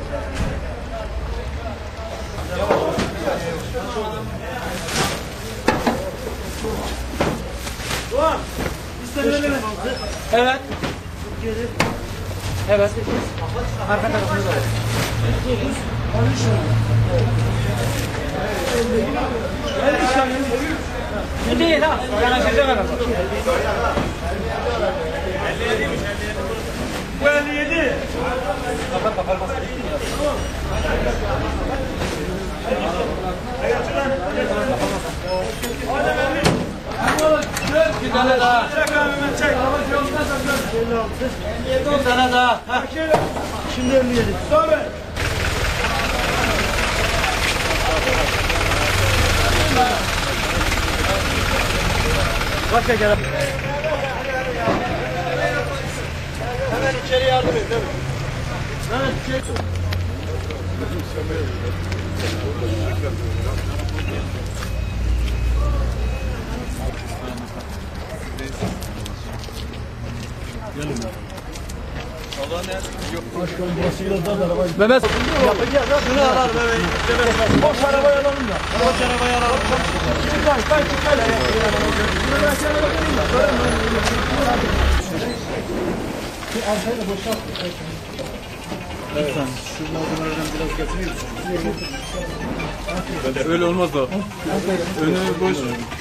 Doğan, İstemeden Evet. Evet. Arka tarafında da. Ne değil ha? Yanaşacak araba. bu 57. Bir tane daha. Çek abi ben çek. Bir tane daha. Şimdi 57. Tabii. Başka gel. Hemen içeri yardım et değil mi? Mehmet. Yapacağız ha. Şunu alalım evet. Boş arabayı alalım da. Boş arabayı alalım. Çıkar. Şunu ben sana bakayım da. Arkayı da boşalt. Lütfen şu malzemelerden biraz getirir misin? Öyle olmaz da. Önü boş.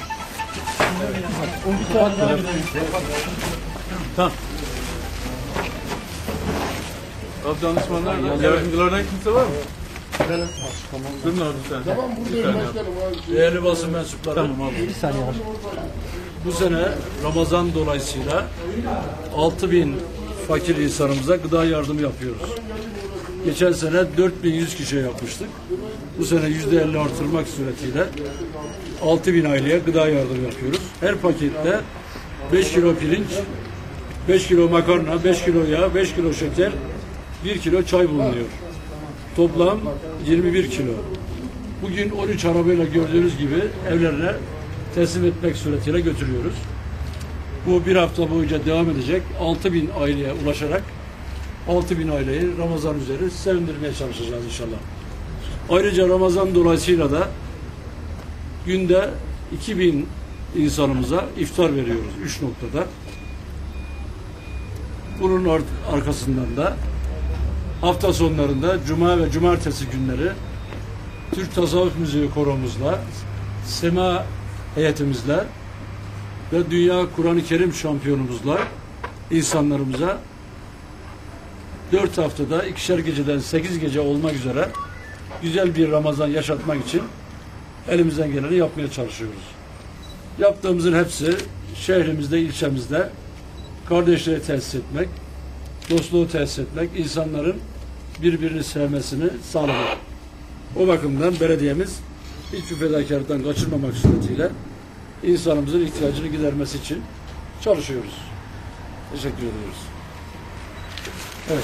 Tamam. Abi danışmanlar, yardımcılardan kimse var mı? Benim. Durun abi sen. Tamam buradayım başkanım. Değerli basın mensupları. Tamam abi. Bir saniye var. Bu sene Ramazan dolayısıyla 6.000 fakir insanımıza gıda yardımı yapıyoruz. Geçen sene 4.100 kişiye yapmıştık. Bu sene %50 artırmak suretiyle 6.000 aileye gıda yardımı yapıyoruz. Her pakette 5 kilo pirinç, 5 kilo makarna, 5 kilo yağ, 5 kilo şeker, 1 kilo çay bulunuyor. Toplam 21 kilo. Bugün 13 arabayla gördüğünüz gibi evlerine teslim etmek suretiyle götürüyoruz. Bu bir hafta boyunca devam edecek. 6.000 aileye ulaşarak 6.000 aileyi Ramazan üzeri sevindirmeye çalışacağız inşallah. Ayrıca Ramazan dolayısıyla da günde 2.000 insanımıza iftar veriyoruz 3 noktada. Bunun arkasından da hafta sonlarında cuma ve cumartesi günleri Türk Tasavvuf Müziği koromuzla, sema heyetimizle ve Dünya Kur'an-ı Kerim şampiyonumuzla insanlarımıza 4 haftada 2'şer geceden 8 gece olmak üzere güzel bir Ramazan yaşatmak için elimizden geleni yapmaya çalışıyoruz. Yaptığımızın hepsi şehrimizde, ilçemizde kardeşliği tesis etmek, dostluğu tesis etmek, insanların birbirini sevmesini sağlamak. O bakımdan belediyemiz hiçbir fedakarlıktan kaçırmamak suretiyle insanımızın ihtiyacını gidermesi için çalışıyoruz. Teşekkür ediyoruz. Evet.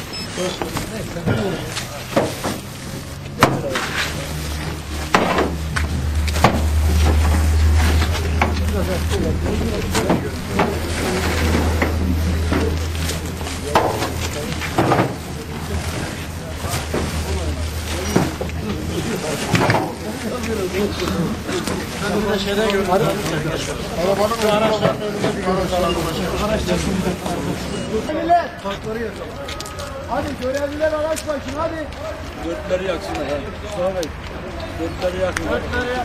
Hadi görevliler araç başına hadi. Dörtleri yaksınlar. Hadi. Dörtleri yaksınlar.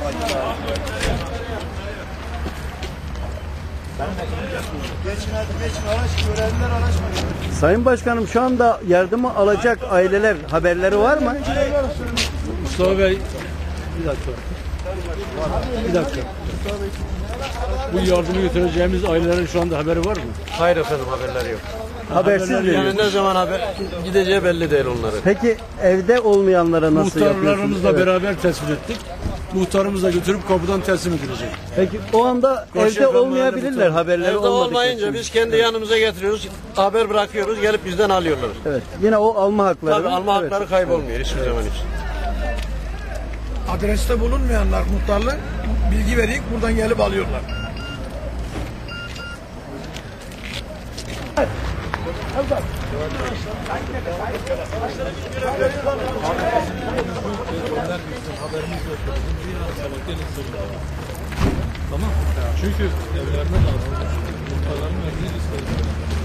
Geçin hadi geçin araç görevliler araç başına. Sayın Başkanım şu anda yardımı alacak aileler haberleri var mı? Mustafa Bey, bir dakika. Bir dakika. Bu yardımı götüreceğimiz ailelerin şu anda haberi var mı? Hayır efendim, haberleri yok. Habersiz Haberleri mi? Yani ne zaman haber gideceği belli değil onların. Peki evde olmayanlara nasıl yapıyorsunuz? Muhtarlarımızla Evet. beraber tespit ettik. Muhtarımıza götürüp kapıdan teslim edilecek. Peki o anda Karşı evde yapan olmayabilirler mahalle haberleri Evde olmadığı olmayınca için. biz kendi yanımıza getiriyoruz, haber bırakıyoruz, gelip bizden alıyorlar. Evet. Yine o alma hakları. Tabii alma Evet. hakları kaybolmuyor hiçbir zaman için. Adreste bulunmayanlar muhtarlık bilgi vereyim, buradan gelip alıyorlar. Tamam. Çünkü evlerine lazım. Muhtarların verdiği listeleri.